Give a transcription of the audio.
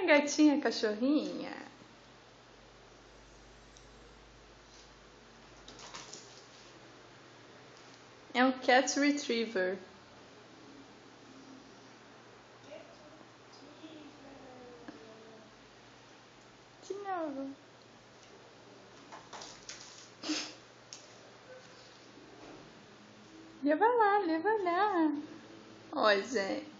gatinha, cachorrinha. É um cat retriever. De novo. Leva lá, leva lá. Ó, gente.